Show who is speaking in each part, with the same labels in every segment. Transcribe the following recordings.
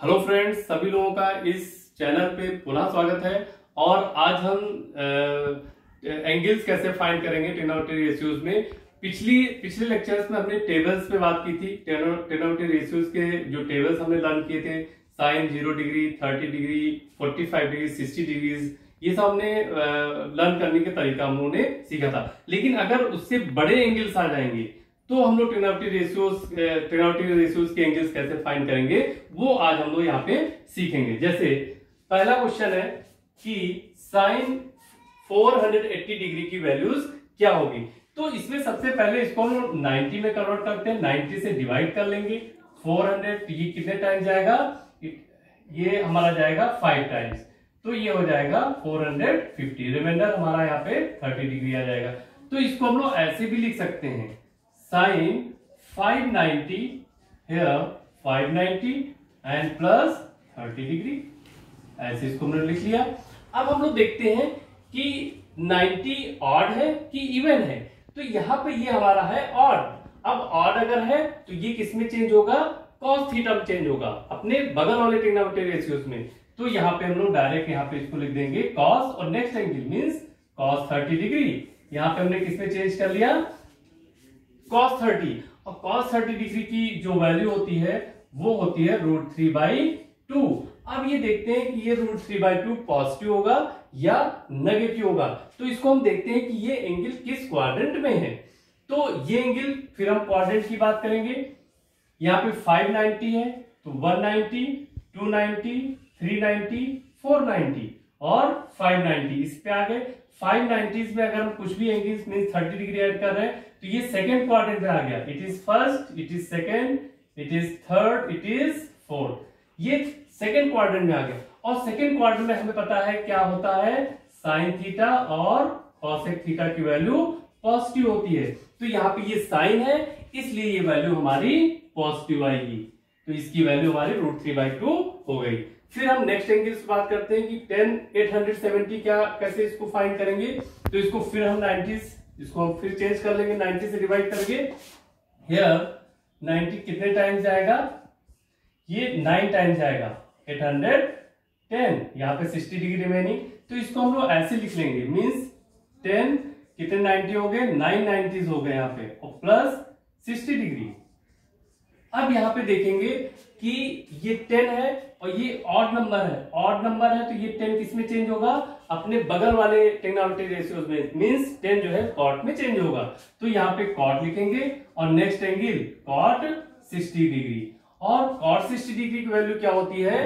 Speaker 1: Hello friends, सभी लोगों का इस चैनल पे पुनः स्वागत है। और आज हम एंगल्स कैसे फाइंड करेंगे ट्रिग्नोमेट्री रेशियोज में। पिछले लेक्चर्स में हमने टेबल्स पे बात की थी। ट्रिग्नोमेट्री रेशियोज के जो टेबल्स हमने लर्न किए थे, sine 0 degree, 30 degree, 45 degree, 60 degrees, ये सब हमने लर्न करने के तरीका हम लोगों ने सीखा था। लेकिन अगर उससे बड़े एंगल्स आ जाएंगे तो हम लोग ट्रिग्नोमेट्री रेशियोज के एंगल्स कैसे फाइंड करेंगे, वो आज हम लोग यहाँ पे सीखेंगे। जैसे पहला क्वेश्चन है कि साइन 480 डिग्री की वैल्यूज क्या होगी। तो इसमें सबसे पहले इसको हम लोग 90 में कन्वर्ट करते हैं, 90 से डिवाइड कर लेंगे। 400 ये कितने टाइम जाएगा, ये हमारा जाएगा 5 टाइम्स, तो ये हो जाएगा 450। रिमाइंडर हमारा यहाँ पे 30 डिग्री आ जाएगा। तो इसको हम लोग ऐसे भी लिख सकते हैं, sine 590 here 590 and plus 30 degree, ऐसे इसको हमने लिख लिया। अब हम लोग देखते हैं कि 90 ऑड है कि इवन है। तो यहाँ पे ये हमारा है ऑड। अब ऑड अगर है तो ये किस में चेंज होगा, cos थीटा में चेंज होगा, अपने बगल वाले ट्रिग्नोमेट्री रेशियोज में। तो यहाँ पे हम लोग डायरेक्ट यहाँ पे इसको लिख देंगे cos, और next angle means cos 30 degree. यहाँ पे हमने किस में चेंज कर लिया, cos 30। और cos 30 डिग्री की जो वैल्यू होती है वो होती है √3/2। अब ये देखते हैं कि ये √3/2 पॉजिटिव होगा या नेगेटिव होगा। तो इसको हम देखते हैं कि ये एंगल किस क्वाड्रेंट में है। तो ये एंगल, फिर हम क्वाड्रेंट की बात करेंगे। यहाँ पे 590 है तो 190, 290, 390, 490 और 590 इस पे आ गए। 590 में अगर हम कुछ भी एंगल्स मींस 30 डिग्री ऐड कर रहे हैं तो ये सेकंड क्वाड्रेंट में आ गया। It is first, it is second, it is third, it is fourth, ये सेकंड क्वाड्रेंट में आ गया। और सेकंड क्वाड्रेंट में हमें पता है क्या होता है, साइन थीटा और कॉसेक थीटा की वैल्यू पॉजिटिव होती है। तो यहाँ पे ये साइन है इसलिए ये वैल्यू हमारी पॉजिटिव आएगी। तो इसकी वैल्यू हमारी √3/2 हो गई। फिर हम नेक्स्ट एंगल से बात करते हैं कि 10 870 क्या, कैसे इसको फाइंड करेंगे। तो इसको फिर हम 90, इसको हम फिर चेंज कर लेंगे, 90 से डिवाइड करेंगे। हियर 90 कितने टाइम्स जाएगा, ये 9 टाइम्स जाएगा, 810। यहाँ पे 60 डिग्री रिमेनिंग। तो इसको हम लोग ऐसे लिख लेंगे, मींस 10 कितने 90 हो गए, 9 90s हो गए यहाँ पे, और प्लस 60 डिग्री। अब यहाँ पे देखेंगे कि ये 10 है और ये ऑड नंबर है। ऑड नंबर है तो ये 10 किस में चेंज होगा, अपने बगल वाले ट्रिग्नोमेट्री रेशियोज में, मींस 10 जो है कॉट में चेंज होगा। तो यहाँ पे कॉट लिखेंगे और नेक्स्ट एंगल कॉट 60 डिग्री। और कॉट 60 डिग्री की वैल्यू क्या होती है,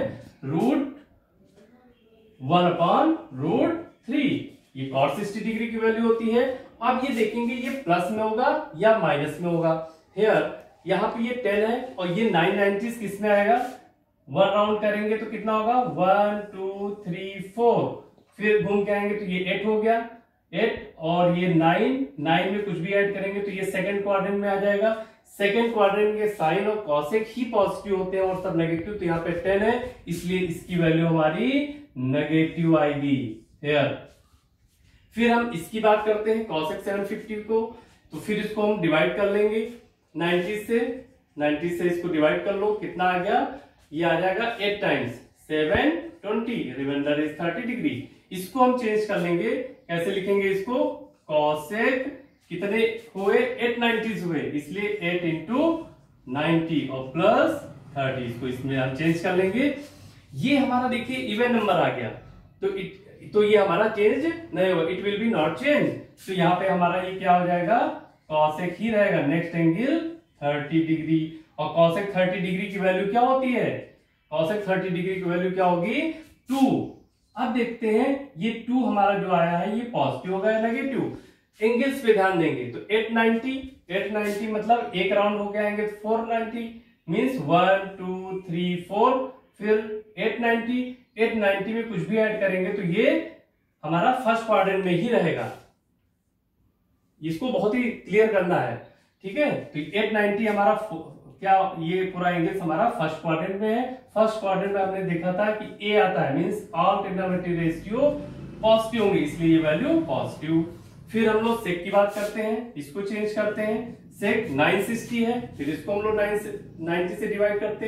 Speaker 1: √1/√3। ये कॉट 60 डिग्री की वैल्यू होती है। अब ये देखेंगे ये प्लस में होगा या माइनस में होगा। हियर यहाँ पे ये 10 है और ये 9 90s किस में आएगा, 1 राउंड करेंगे तो कितना होगा, 1 2 3 4, फिर घूम के आएंगे तो ये 8 हो गया, 8 और ये 9 में कुछ भी ऐड करेंगे तो ये सेकंड क्वाड्रेंट में आ जाएगा। सेकंड क्वाड्रेंट के साइन और कॉसेक ही पॉजिटिव होते हैं और सब नेगेटिव। तो यहाँ पे 10 है इसलिए इसकी वैल्यू हमारी नेगेटिव आएगी। हियर फिर हम इसकी बात करते हैं कॉसेक 750 को। तो फिर इसको हम डिवाइड कर लेंगे 90 से इसको डिवाइड कर लो, कितना आ गया, ये आ जाएगा 8 टाइम्स, 720, रिमाइंडर इज 30 डिग्री। इसको हम चेंज कर लेंगे, कैसे लिखेंगे इसको, कॉसेक कितने हुए, 890s हुए, इसलिए 8 × 90 और प्लस 30, इसको इसमें हम चेंज कर लेंगे। ये हमारा देखिए इवन नंबर आ गया तो ये हमारा चेंज नहीं होगा, it will be not change. तो यहाँ पे हमारा ये क्या हो जाएगा, कॉसेक ही रहेगा। नेक्स्ट एंगल 30 डिग्री, और कॉसेक 30 डिग्री की वैल्यू क्या होती है, कॉसेक 30 डिग्री की वैल्यू क्या होगी, 2। अब देखते हैं ये 2 हमारा जो आया है ये पॉजिटिव होगा या नेगेटिव। एंगल्स पे ध्यान देंगे तो 890 मतलब एक राउंड हो गया एंगल 490, मींस 1 2 3 4, फिर 890 में कुछ भी ऐड करेंगे तो ये हमारा फर्स्ट क्वाड्रेंट में ही रहेगा। इसको बहुत ही क्लियर करना है, ठीक है। तो 890 हमारा क्या, ये पूरा एंगल हमारा फर्स्ट क्वाड्रेंट में है। फर्स्ट क्वाड्रेंट में हमने देखा था कि ए आता है, means all trigonometry ratio positive होंगे इसलिए ये वैल्यू पॉजिटिव। फिर हम लोग सेक की बात करते हैं, इसको चेंज करते हैं। सेक 960 है, फिर इसको हम लोग 90 से डिवाइड करते हैं,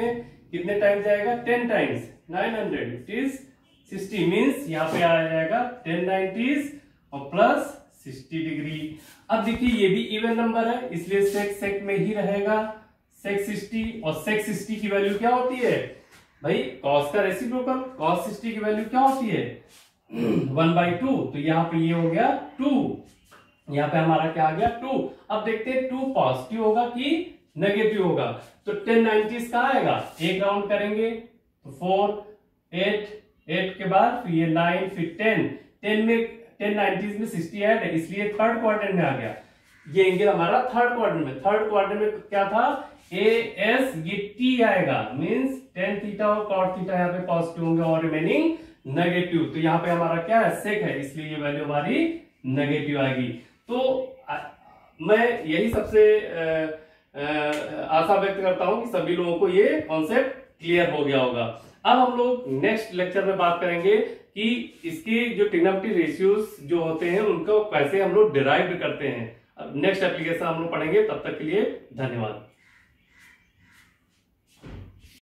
Speaker 1: कितने टाइम्स जाएगा, 10 टाइम्स 900 इट इज 60 मीन्स यहाँ पे आ जाएगा 10 90s और प्लस 60 डिग्री। अब देखिए ये भी इवन नंबर है इसलिए सेक सेक में ही रहेगा सेक 60, और सेक 60 की वैल्यू क्या होती है भाई, कॉस का रेसिप्रोकल, कॉस 60 की वैल्यू क्या होती है 1/2, तो यहाँ पे ये हो गया 2, यहाँ पे हमारा क्या आ गया 2। अब देखते हैं 2 पॉजिटिव होगा कि नेगेटिव होगा, तो 10 90s का आएगा, एक राउंड करेंगे तो 4 8 के बाद फिर ये 9 फिर 10 में 10 90s में 60 ऐड है इसलिए थर्ड क्वाड्रेंट में आ गया। ये एंगल हमारा थर्ड क्वाड्रेंट में क्या था AS, ये T आएगा मींस tan थीटा और cot थीटा यहाँ पे पॉजिटिव होंगे और रिमेनिंग नेगेटिव, तो यहाँ पे हमारा क्या है सेक है इसलिए ये वैल्यू हमारी नेगेटिव आएगी। तो मैं यही सबसे आशा व्यक्त करता हूं कि सभी लोगों को ये कॉन्सेप्ट क्लियर हो गया होगा। अब हम लोग नेक्स्ट लेक्चर में बात करेंगे कि इसके जो ट्रिग्नोमेट्री रेशियोज जो होते हैं उनको कैसे हम लोग डिराइव करते हैं। अब नेक्स्ट एप्लीकेशन हम लोग पढ़ेंगे, तब तक के लिए धन्यवाद।